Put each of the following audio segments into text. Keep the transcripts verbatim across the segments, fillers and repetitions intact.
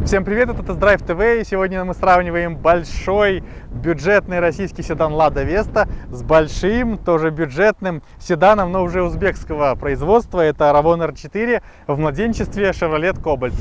Всем привет, это Тест-Драйв ТВ, и сегодня мы сравниваем большой бюджетный российский седан Lada Vesta с большим, тоже бюджетным седаном, но уже узбекского производства. Это Aravon эр четыре в младенчестве Chevrolet Cobalt.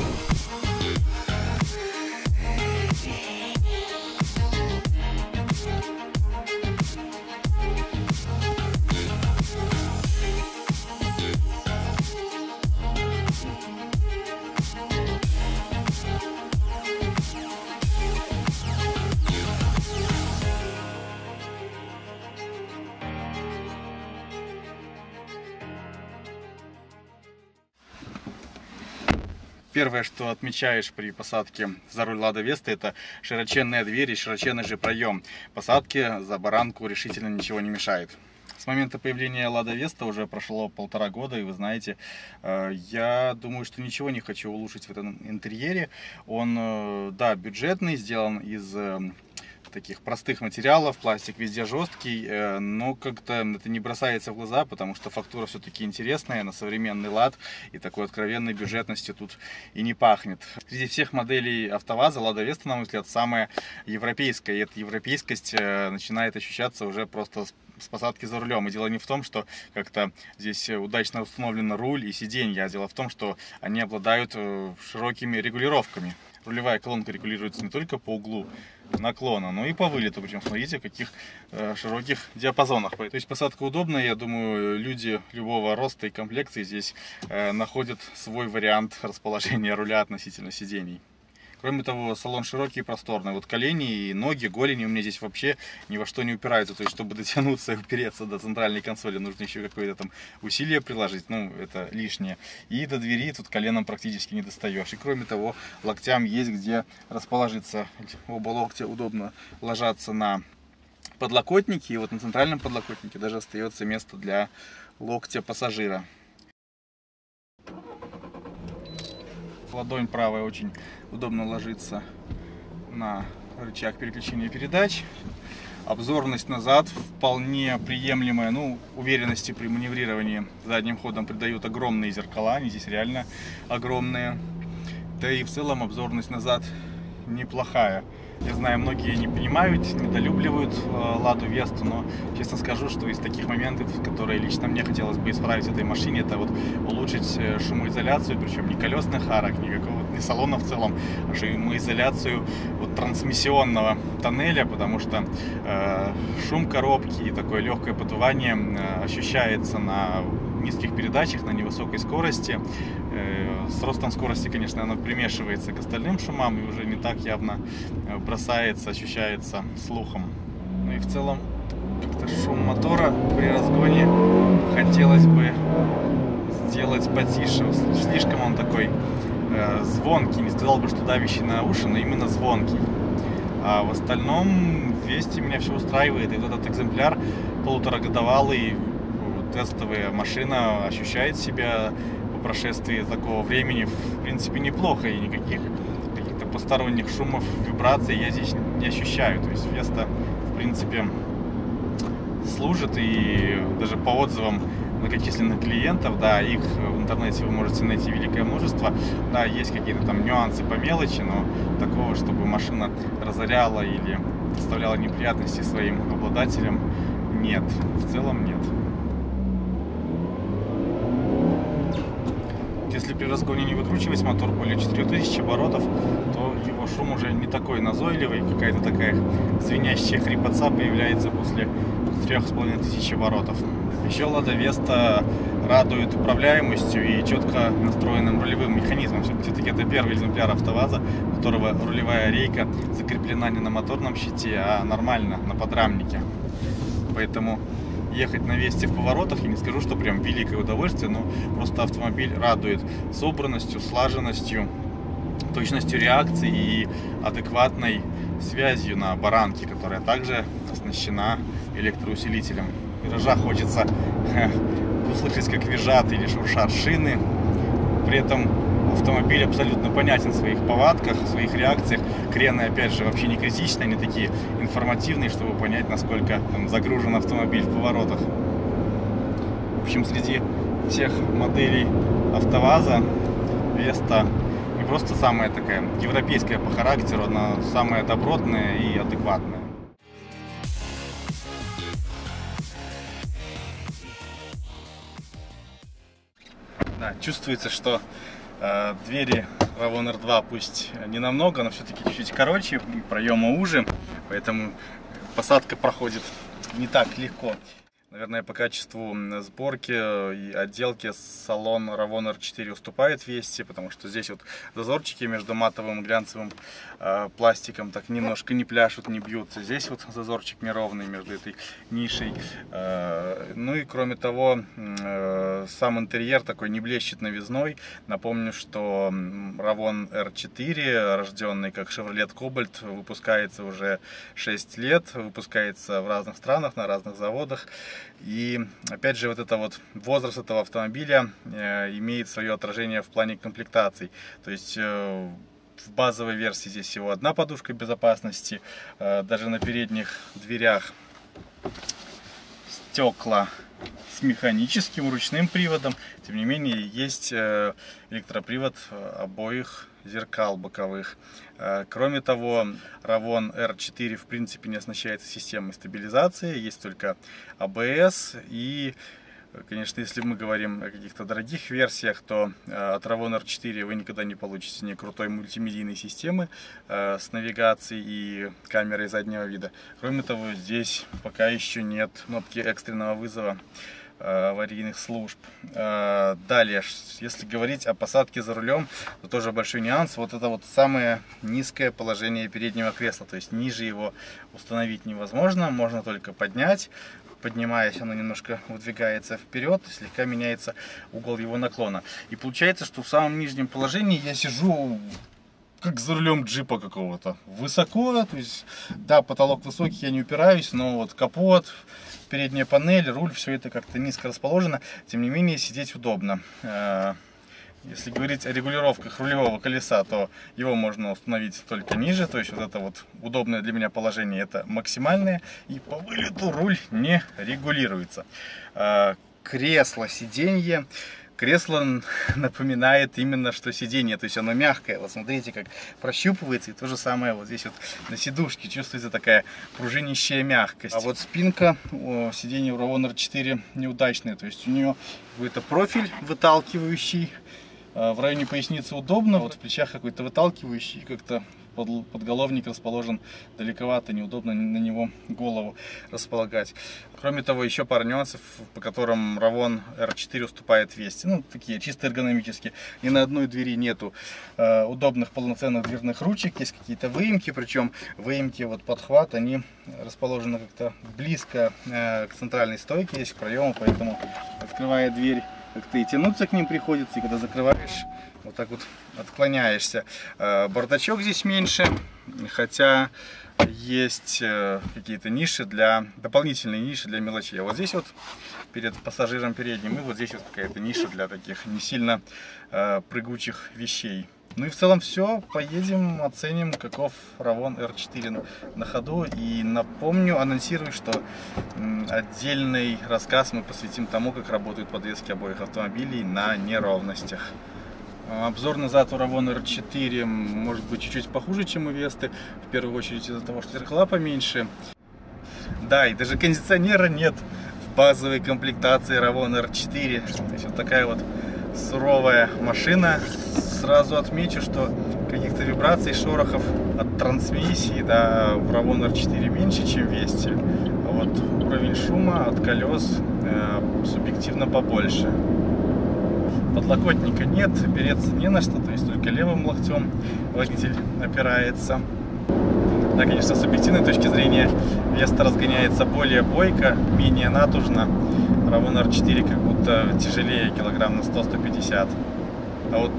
Первое, что отмечаешь при посадке за руль Lada Vesta, это широченная дверь и широченный же проем. Посадке за баранку решительно ничего не мешает. С момента появления Lada Vesta уже прошло полтора года, и вы знаете, я думаю, что ничего не хочу улучшить в этом интерьере. Он, да, бюджетный, сделан из таких простых материалов, пластик везде жесткий, но как-то это не бросается в глаза, потому что фактура все-таки интересная, на современный лад, и такой откровенной бюджетностью тут и не пахнет. Среди всех моделей АвтоВАЗа Lada Vesta, на мой взгляд, самая европейская, и эта европейскость начинает ощущаться уже просто с посадки за рулем. И дело не в том, что как-то здесь удачно установлен руль и сиденье, а дело в том, что они обладают широкими регулировками. Рулевая колонка регулируется не только по углу наклона, но и по вылету. Причем смотрите, в каких э, широких диапазонах. То есть посадка удобная. Я думаю, люди любого роста и комплекции здесь э, находят свой вариант расположения руля относительно сидений. Кроме того, салон широкий и просторный. Вот колени и ноги, голени у меня здесь вообще ни во что не упираются. То есть, чтобы дотянуться и упереться до центральной консоли, нужно еще какое-то там усилие приложить. Ну, это лишнее. И до двери тут коленом практически не достаешь. И кроме того, локтям есть где расположиться. Оба локтя удобно ложатся на подлокотники. И вот на центральном подлокотнике даже остается место для локтя пассажира. Ладонь правая очень удобно ложится на рычаг переключения передач. Обзорность назад вполне приемлемая. Ну, уверенности при маневрировании задним ходом придают огромные зеркала. Они здесь реально огромные. Да и в целом обзорность назад неплохая. Я знаю, многие не понимают, недолюбливают Ладу Весту, но честно скажу, что из таких моментов, которые лично мне хотелось бы исправить в этой машине, это вот улучшить шумоизоляцию, причем не колесных арок, никакого, не салона в целом, а шумоизоляцию вот трансмиссионного тоннеля, потому что э, шум коробки и такое легкое подувание э, ощущается на низких передачах, на невысокой скорости. С ростом скорости, конечно, она примешивается к остальным шумам и уже не так явно бросается, ощущается слухом. Ну и в целом, как-то шум мотора при разгоне хотелось бы сделать потише. Слишком он такой э, звонкий, не сказал бы, что давящий на уши, но именно звонкий. А в остальном Весте меня все устраивает. И вот этот экземпляр полуторагодовалый, тестовая машина, ощущает себя по прошествии такого времени в принципе неплохо, и никаких каких-то посторонних шумов, вибраций я здесь не ощущаю. То есть Веста в принципе служит, и даже по отзывам многочисленных клиентов, да, их в интернете вы можете найти великое множество, да, есть какие-то там нюансы по мелочи, но такого, чтобы машина разоряла или доставляла неприятности своим обладателям, нет, в целом нет. Если при разгоне не выкручивать мотор более четырёх тысяч оборотов, то его шум уже не такой назойливый, какая-то такая звенящая хрипотца появляется после трёх с половиной тысяч оборотов. Еще Lada Vesta радует управляемостью и четко настроенным рулевым механизмом. Все-таки это первый экземпляр АвтоВАЗа, у которого рулевая рейка закреплена не на моторном щите, а нормально на подрамнике. Поэтому ехать на Весте в поворотах, я не скажу, что прям великое удовольствие, но просто автомобиль радует собранностью, слаженностью, точностью реакции и адекватной связью на баранке, которая также оснащена электроусилителем. В виражах хочется услышать, как визжат или шуршат шины. При этом автомобиль абсолютно понятен в своих повадках, в своих реакциях. Крены, опять же, вообще не критичные, они такие информативные, чтобы понять, насколько там загружен автомобиль в поворотах. В общем, среди всех моделей АвтоВАЗа Vesta просто самая такая европейская по характеру, она самая добротная и адекватная. Да, чувствуется, что э, двери равон эр два пусть не намного, но все-таки чуть-чуть короче, проемы уже, поэтому посадка проходит не так легко. Наверное, по качеству сборки и отделки салон равон эр четыре уступает Весте, потому что здесь вот зазорчики между матовым и глянцевым э, пластиком так немножко не пляшут, не бьются. Здесь вот зазорчик неровный между этой нишей. Э, ну и кроме того, э, сам интерьер такой не блещет новизной. Напомню, что равон эр четыре, рожденный как Chevrolet Cobalt, выпускается уже шесть лет, выпускается в разных странах, на разных заводах. И опять же, вот это вот возраст этого автомобиля э, имеет свое отражение в плане комплектаций. То есть э, в базовой версии здесь всего одна подушка безопасности, э, даже на передних дверях стекла с механическим ручным приводом. Тем не менее, есть э, электропривод обоих зеркал боковых. Кроме того, равон эр четыре в принципе не оснащается системой стабилизации, есть только а бэ эс. И, конечно, если мы говорим о каких-то дорогих версиях, то от равон эр четыре вы никогда не получите ни крутой мультимедийной системы с навигацией и камерой заднего вида. Кроме того, здесь пока еще нет кнопки экстренного вызова аварийных служб. Далее, если говорить о посадке за рулем, то тоже большой нюанс. Вот это вот самое низкое положение переднего кресла, то есть ниже его установить невозможно, можно только поднять. Поднимаясь, оно немножко выдвигается вперед, слегка меняется угол его наклона. И получается, что в самом нижнем положении я сижу как за рулем джипа какого-то. Высоко, то есть, да, потолок высокий, я не упираюсь, но вот капот, передняя панель, руль, все это как-то низко расположено. Тем не менее, сидеть удобно. Если говорить о регулировках рулевого колеса, то его можно установить только ниже. То есть вот это вот удобное для меня положение, это максимальное. И по вылету руль не регулируется. Кресло, сиденье. Кресло напоминает именно, что сиденье, то есть оно мягкое. Вот смотрите, как прощупывается, и то же самое вот здесь вот на сидушке чувствуется такая пружинищая мягкость. А вот спинка о, сиденья у равон эр четыре неудачная, то есть у нее какой-то профиль выталкивающий, в районе поясницы удобно, вот в плечах какой-то выталкивающий, как-то под, подголовник расположен далековато, неудобно на него голову располагать. Кроме того, еще пара нюансов, по которым равон эр четыре уступает Весте. Ну, такие чисто эргономические. Ни на одной двери нету э, удобных полноценных дверных ручек, есть какие-то выемки, причем выемки, вот подхват, они расположены как-то близко э, к центральной стойке, есть к проему, поэтому, открывая дверь, как-то и тянуться к ним приходится, и когда закрываешь, вот так вот отклоняешься. Бардачок здесь меньше, хотя есть какие-то ниши для, дополнительные ниши для мелочей. А вот здесь вот перед пассажиром передним, и вот здесь вот какая-то ниша для таких не сильно прыгучих вещей. Ну и в целом все, поедем, оценим, каков равон эр четыре на ходу. И напомню, анонсирую, что отдельный рассказ мы посвятим тому, как работают подвески обоих автомобилей на неровностях. Обзор назад у равон эр четыре может быть чуть-чуть похуже, чем у Весты, в первую очередь из-за того, что зеркала поменьше. Да, и даже кондиционера нет в базовой комплектации равон эр четыре. То есть вот такая вот суровая машина. Сразу отмечу, что каких-то вибраций, шорохов от трансмиссии, да, в равон эр четыре меньше, чем в Весте. А вот уровень шума от колес э, субъективно побольше. Подлокотника нет, опереться не на что, то есть только левым локтем водитель опирается. Да, конечно, с объективной точки зрения Веста разгоняется более бойко, менее натужно. равон эр четыре как будто тяжелее, килограмм на сто — сто пятьдесят. А вот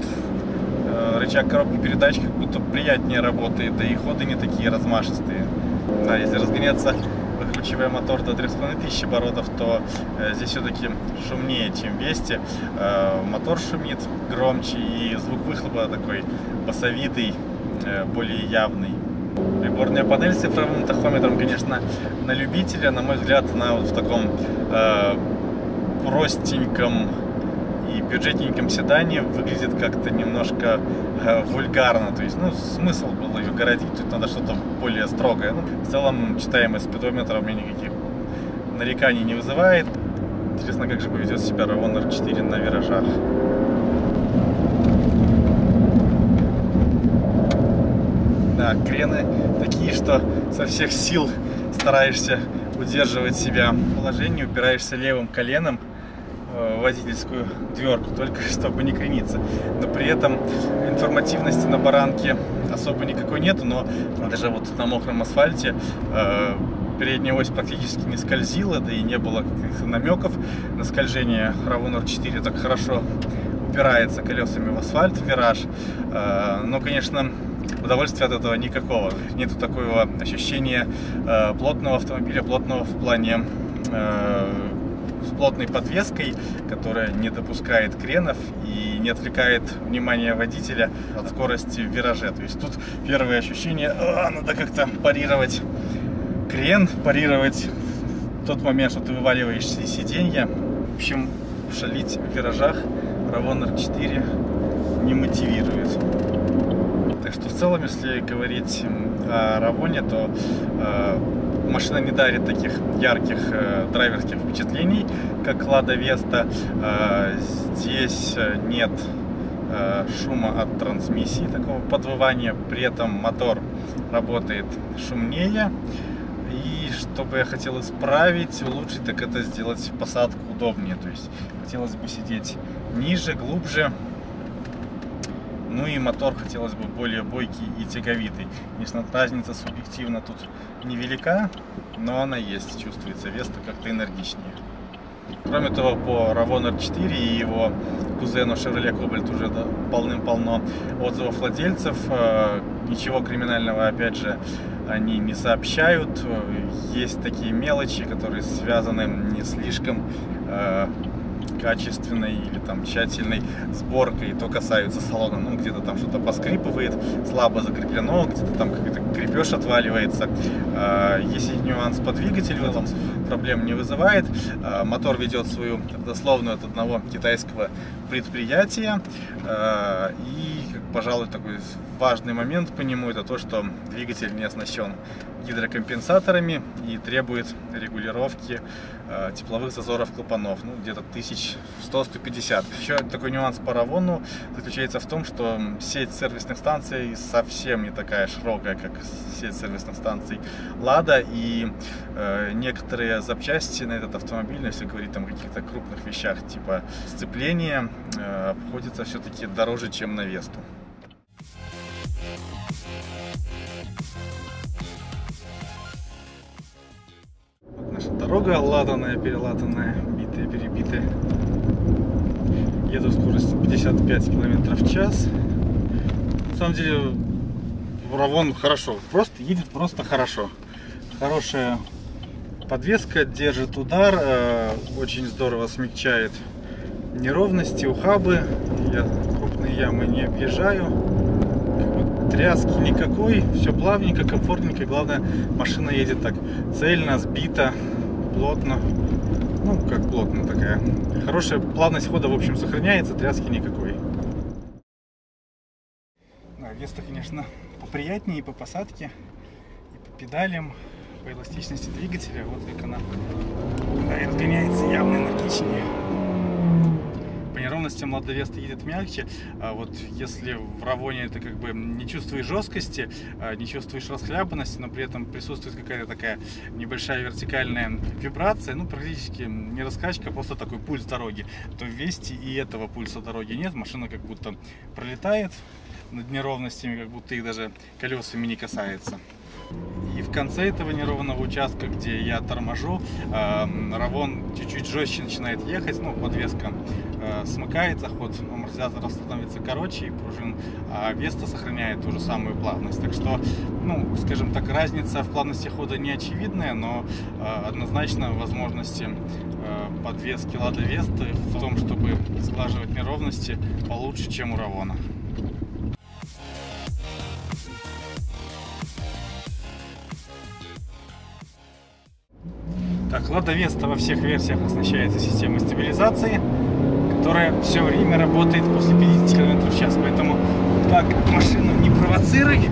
э, рычаг коробки передач как будто приятнее работает, да и ходы не такие размашистые. Да, если разгоняться, выкручивая мотор до трёх с половиной тысяч оборотов, то э, здесь все-таки шумнее, чем в Весте. Э, мотор шумит громче, и звук выхлопа такой басовитый, э, более явный. Приборная панель с цифровым тахометром, конечно, на любителя, на мой взгляд, она вот в таком э, простеньком и бюджетненьком седане выглядит как-то немножко э, вульгарно. То есть, ну, смысл был ее городить, тут надо что-то более строгое. Ну, в целом, читаемый спидометр у меня никаких нареканий не вызывает. Интересно, как же поведет себя равонер четыре на виражах. Да, крены такие, что со всех сил стараешься удерживать себя в положении, упираешься левым коленом в водительскую дверку, только чтобы не крениться. Но при этом информативности на баранке особо никакой нету, но даже вот на мокром асфальте э, передняя ось практически не скользила, да и не было каких-то намеков на скольжение. равонер четыре так хорошо упирается колесами в асфальт, в вираж. Э, но, конечно, удовольствия от этого никакого. Нету такого ощущения э, плотного автомобиля, плотного в плане э, с плотной подвеской, которая не допускает кренов и не отвлекает внимание водителя от скорости в вираже. То есть тут первое ощущение, а, надо как-то парировать крен, парировать тот момент, что ты вываливаешься из сиденья. В общем, шалить в виражах равонер четыре не мотивирует. Так что в целом, если говорить о равоне, то э, машина не дарит таких ярких э, драйверских впечатлений, как Лада Веста. Э, здесь нет э, шума от трансмиссии, такого подвывания. При этом мотор работает шумнее. И что бы я хотел исправить, улучшить, так это сделать посадку удобнее. То есть хотелось бы сидеть ниже, глубже. Ну и мотор хотелось бы более бойкий и тяговитый. Конечно, разница субъективно тут невелика, но она есть, чувствуется. Веста как-то энергичнее. Кроме того, по равонер четыре и его кузену Chevrolet Cobalt уже полным-полно отзывов владельцев. Ничего криминального, опять же, они не сообщают. Есть такие мелочи, которые связаны не слишком качественной или там тщательной сборкой, то касаются салона, ну где-то там что-то поскрипывает, слабо закреплено, где-то там какой-то крепеж отваливается. Есть нюанс по двигателю, в этом проблем не вызывает. Мотор ведет свою дословную от одного китайского предприятия. И, пожалуй, такой важный момент по нему — это то, что двигатель не оснащен гидрокомпенсаторами и требует регулировки э, тепловых зазоров клапанов, ну где-то тысяч сто — сто пятьдесят. Еще такой нюанс по равону заключается в том, что сеть сервисных станций совсем не такая широкая, как сеть сервисных станций Лада, и э, некоторые запчасти на этот автомобиль, если говорить там о каких-то крупных вещах типа сцепления, э, обходятся все-таки дороже, чем на Весту. Наша дорога ладаная, перелатанная, битая, перебитая. Еду скоростью пятьдесят пять километров в час. На самом деле равон хорошо, просто едет просто хорошо. Хорошая подвеска, держит удар, очень здорово смягчает неровности, ухабы. Я крупные ямы не объезжаю. Тряски никакой, все плавненько, комфортненько. Главное, машина едет так цельно, сбито, плотно. Ну, как плотно такая. Хорошая плавность хода, в общем, сохраняется, тряски никакой. Да, Веста, конечно, поприятнее и по посадке, и по педалям, по эластичности двигателя. Вот как она, да, и разгоняется явно энергичнее. По неровностям Лада Веста едет мягче, а вот если в равоне ты как бы не чувствуешь жесткости, не чувствуешь расхлябанности, но при этом присутствует какая-то такая небольшая вертикальная вибрация, ну практически не раскачка, просто такой пульс дороги, то в Весте и этого пульса дороги нет, машина как будто пролетает над неровностями, как будто их даже колесами не касается. И в конце этого неровного участка, где я торможу, э, равон чуть-чуть жестче начинает ехать, ну, подвеска э, смыкается, ход амортизаторов становится короче и пружин, а Веста сохраняет ту же самую плавность. Так что, ну, скажем так, разница в плавности хода не очевидная, но э, однозначно возможности э, подвески Лада Весты в том, чтобы сглаживать неровности, получше, чем у равона. Так, Лада Веста во всех версиях оснащается системой стабилизации, которая все время работает после пятидесяти километров в час. Поэтому как машину не провоцируй,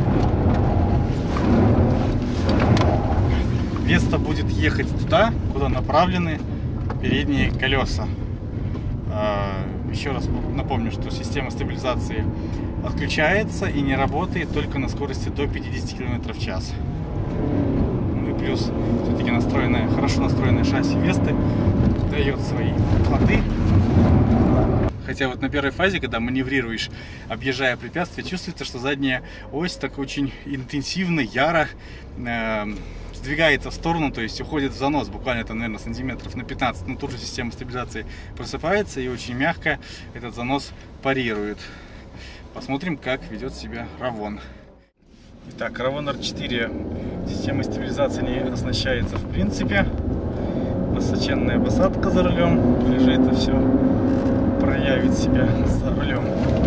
Веста будет ехать туда, куда направлены передние колеса. Еще раз напомню, что система стабилизации отключается и не работает только на скорости до пятидесяти километров в час. Ну и плюс все-таки настроенная, хорошо настроенная шасси Весты дает свои плоды. Хотя вот на первой фазе, когда маневрируешь, объезжая препятствие, чувствуется, что задняя ось так очень интенсивно, яро э, сдвигается в сторону, то есть уходит в занос, буквально там, наверное, сантиметров на пятнадцать. Но тут же система стабилизации просыпается и очень мягко этот занос парирует. Посмотрим, как ведет себя Равон. Итак, Равон эр четыре системой стабилизации не оснащается в принципе. Высоченная посадка за рулем, или же это все проявит себя за рулем.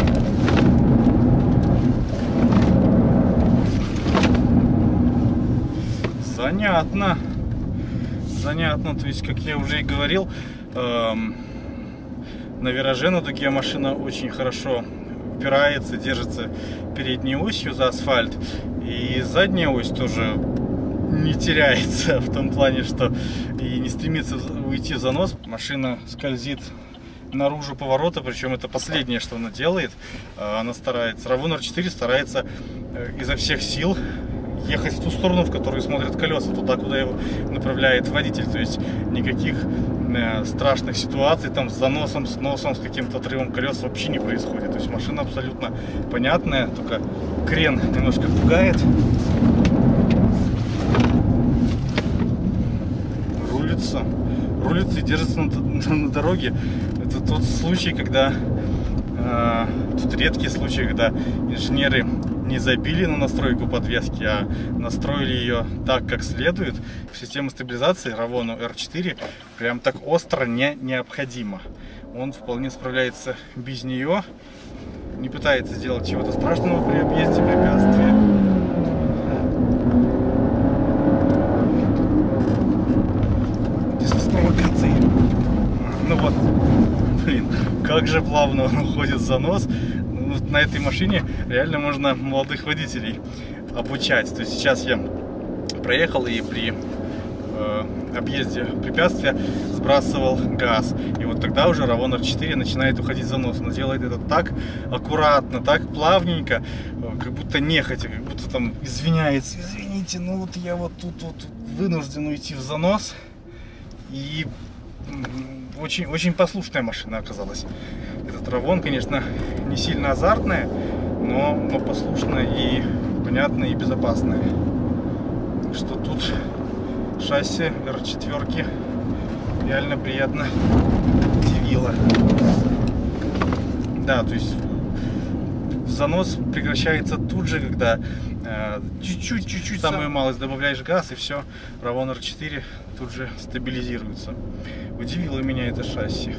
Занятно. Занятно, то есть, как я уже и говорил, эм, на вираже на дуге машина очень хорошо упирается, держится передней осью за асфальт. И задняя ось тоже не теряется в том плане, что и не стремится уйти в занос. Машина скользит наружу поворота, причем это последнее, что она делает. Она старается, Равон эр четыре старается изо всех сил ехать в ту сторону, в которую смотрят колеса, туда, куда его направляет водитель. То есть никаких э, страшных ситуаций там с заносом, с носом, с каким-то отрывом колес вообще не происходит. То есть машина абсолютно понятная, только крен немножко пугает. Рулится, рулится и держится на, на, на дороге. Это тот случай, когда э, тут редкий случай, когда инженеры не забили на настройку подвески, а настроили ее так, как следует. Система стабилизации Равону эр четыре прям так остро не необходимо. Он вполне справляется без нее, не пытается сделать чего-то страшного при объезде препятствия. Здесь с провокацией. Ну вот, блин, как же плавно он уходит в занос. На этой машине реально можно молодых водителей обучать. То есть сейчас я проехал и при э, объезде препятствия сбрасывал газ. И вот тогда уже Равон эр четыре начинает уходить в занос. Но делает это так аккуратно, так плавненько, как будто нехотя, как будто там извиняется. Извините, ну вот я вот тут вот вынужден уйти в занос. И очень, очень послушная машина оказалась. Этот Равон, конечно, не сильно азартная, но, но послушная и понятная и безопасная. Так что тут шасси эр четыре реально приятно удивило. Да, то есть занос прекращается тут же, когда чуть-чуть, э, самую малость добавляешь газ, и все, Равон эр четыре тут же стабилизируется. Удивило меня это шасси.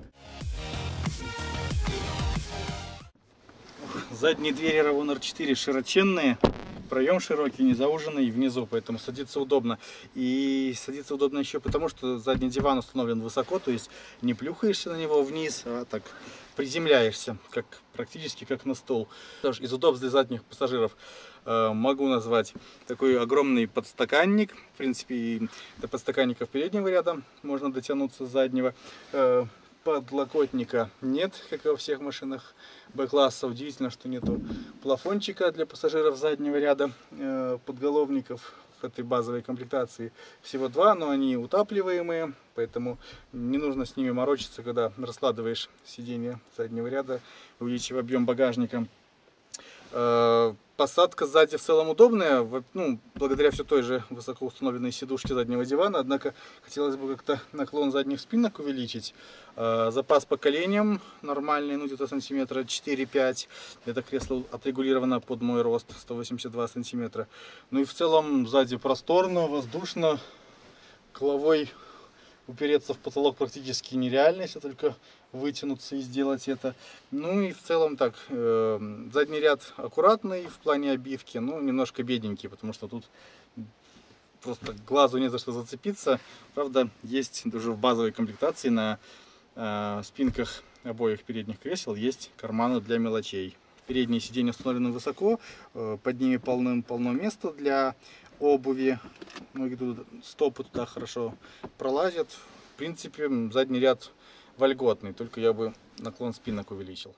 Задние двери Равон эр четыре широченные, проем широкий, не зауженный внизу, поэтому садиться удобно. И садиться удобно еще потому, что задний диван установлен высоко, то есть не плюхаешься на него вниз, а так приземляешься, как, практически как на стол. Из удобств для задних пассажиров э, могу назвать такой огромный подстаканник. В принципе, до подстаканников переднего ряда можно дотянуться с заднего. Э, подлокотника нет, как и во всех машинах Б-класса. Удивительно, что нету плафончика для пассажиров заднего ряда э, подголовников в этой базовой комплектации. Всего два, но они утапливаемые, поэтому не нужно с ними морочиться, когда раскладываешь сиденье заднего ряда, увеличив объем багажника. Э, посадка сзади в целом удобная, ну, благодаря все той же высоко установленной сидушке заднего дивана, однако хотелось бы как-то наклон задних спинок увеличить. Э, запас по коленям нормальный, ну где-то сантиметра четыре-пять. Это кресло отрегулировано под мой рост, сто восемьдесят два сантиметра. Ну и в целом сзади просторно, воздушно, головой упереться в потолок практически нереально, если только вытянуться и сделать это. Ну и в целом так, э, задний ряд аккуратный в плане обивки, но немножко бедненький, потому что тут просто глазу не за что зацепиться. Правда, есть даже в базовой комплектации на В спинках обоих передних кресел есть карманы для мелочей. Передние сиденья установлены высоко, под ними полно, полно места для обуви. Ну, стопы туда хорошо пролазят. В принципе, задний ряд вольготный, только я бы наклон спинок увеличил.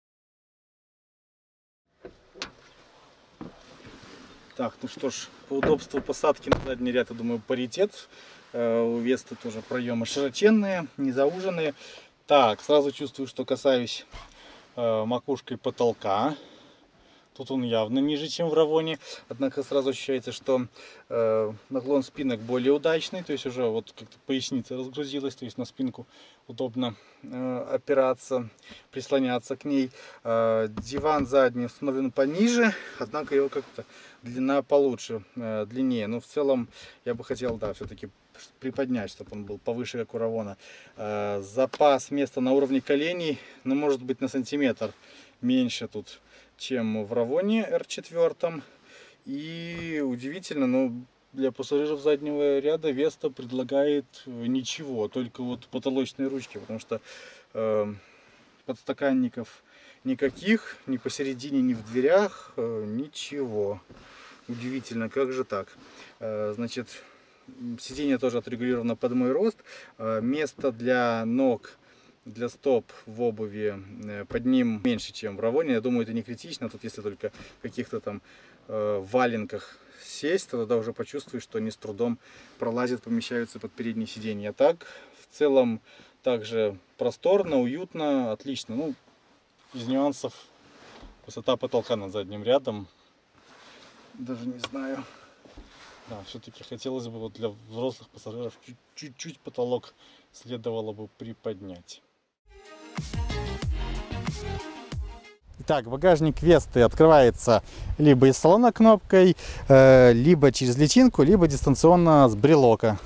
Так, ну что ж, по удобству посадки на задний ряд, я думаю, паритет. У Весты тоже проемы широченные, не зауженные. Так, сразу чувствую, что касаюсь макушкой потолка. Тут он явно ниже, чем в Равоне. Однако сразу ощущается, что э, наклон спинок более удачный. То есть уже вот как-то поясница разгрузилась. То есть на спинку удобно э, опираться, прислоняться к ней. Э, диван задний установлен пониже. Однако его как-то длина получше, э, длиннее. Но в целом я бы хотел, да, все-таки приподнять, чтобы он был повыше, как у Равона. Э, запас места на уровне коленей, ну, может быть, на сантиметр меньше тут, чем в Равоне эр четыре. И удивительно, но для пассажиров заднего ряда Веста предлагает ничего, только вот потолочные ручки, потому что э, подстаканников никаких, ни посередине, ни в дверях, э, ничего. Удивительно, как же так? Э, значит, сиденье тоже отрегулировано под мой рост, э, место для ног, для стоп в обуви под ним меньше, чем в Равоне. Я думаю, это не критично. Тут если только в каких-то там э, валенках сесть, то тогда уже почувствуешь, что они с трудом пролазят, помещаются под передние сиденья. А так, в целом, также просторно, уютно, отлично. Ну, из нюансов высота потолка над задним рядом. Даже не знаю. Да, все-таки хотелось бы вот для взрослых пассажиров чуть-чуть потолок следовало бы приподнять. Итак, багажник Весты открывается либо из салона кнопкой, э, либо через личинку, либо дистанционно с брелока.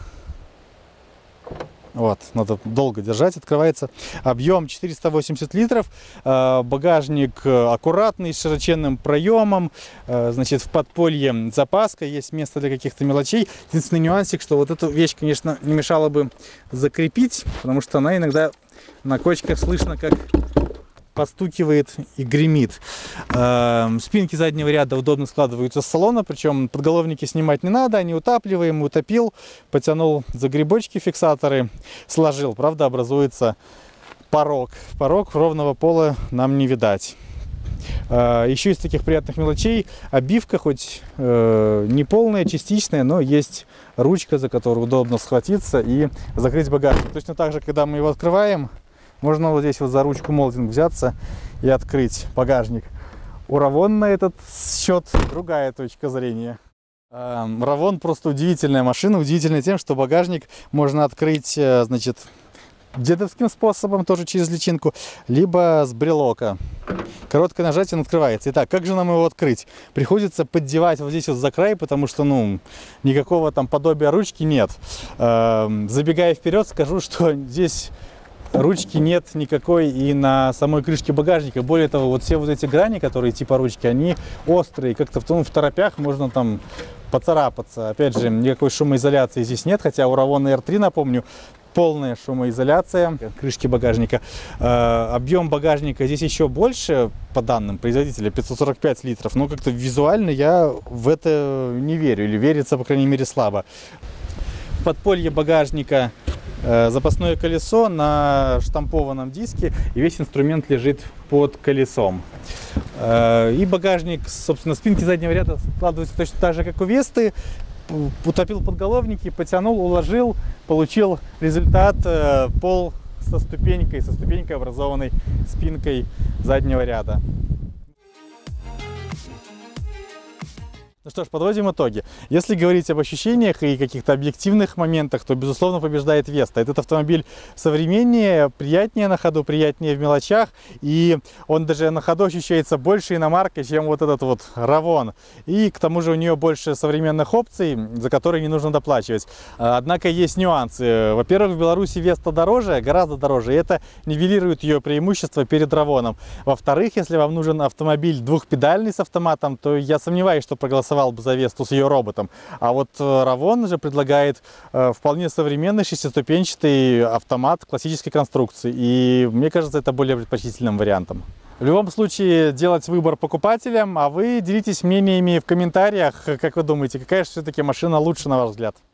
Вот, надо долго держать, открывается. Объем четыреста восемьдесят литров, э, багажник аккуратный, с широченным проемом, э, значит, в подполье запаска, есть место для каких-то мелочей. Единственный нюансик, что вот эту вещь, конечно, не мешало бы закрепить, потому что она иногда на кочках слышно, как постукивает и гремит. Спинки заднего ряда удобно складываются с салона, причем подголовники снимать не надо, они утапливаемые, утопил, потянул за грибочки фиксаторы, сложил. Правда, образуется порог. Порог ровного пола нам не видать. Еще из таких приятных мелочей обивка, хоть не полная, частичная, но есть ручка, за которую удобно схватиться и закрыть багажник. Точно так же, когда мы его открываем, можно вот здесь вот за ручку молдинг взяться и открыть багажник. У Равон на этот счет другая точка зрения. Равон просто удивительная машина, удивительная тем, что багажник можно открыть, значит, дедовским способом, тоже через личинку, либо с брелока. Короткое нажатие, он открывается. Итак, как же нам его открыть? Приходится поддевать вот здесь вот за край, потому что, ну, никакого там подобия ручки нет. Забегая вперед, скажу, что здесь ручки нет никакой и на самой крышке багажника. Более того, вот все вот эти грани, которые типа ручки, они острые. Как-то в, ну, в торопях можно там поцарапаться. Опять же, никакой шумоизоляции здесь нет. Хотя у Равона эр три, напомню, полная шумоизоляция крышки багажника. Э, объем багажника здесь еще больше, по данным производителя, пятьсот сорок пять литров. Но как-то визуально я в это не верю. Или верится, по крайней мере, слабо. В подполье багажника запасное колесо на штампованном диске, и весь инструмент лежит под колесом. И багажник, собственно, спинки заднего ряда складываются точно так же, как у Весты. Утопил подголовники, потянул, уложил, получил результат: пол со ступенькой, со ступенькой, образованной спинкой заднего ряда. Ну что ж, подводим итоги. Если говорить об ощущениях и каких-то объективных моментах, то, безусловно, побеждает Веста. Этот автомобиль современнее, приятнее на ходу, приятнее в мелочах. И он даже на ходу ощущается больше иномаркой, чем вот этот вот Равон. И к тому же у нее больше современных опций, за которые не нужно доплачивать. Однако есть нюансы. Во-первых, в Беларуси Веста дороже, гораздо дороже. И это нивелирует ее преимущество перед Равоном. Во-вторых, если вам нужен автомобиль двухпедальный с автоматом, то я сомневаюсь, что проголосовать проголосовал бы за Весту с ее роботом. А вот Равон же предлагает э, вполне современный шестиступенчатый автомат классической конструкции. И мне кажется, это более предпочтительным вариантом. В любом случае, делать выбор покупателям, а вы делитесь мнениями в комментариях. Как вы думаете, какая же все-таки машина лучше, на ваш взгляд?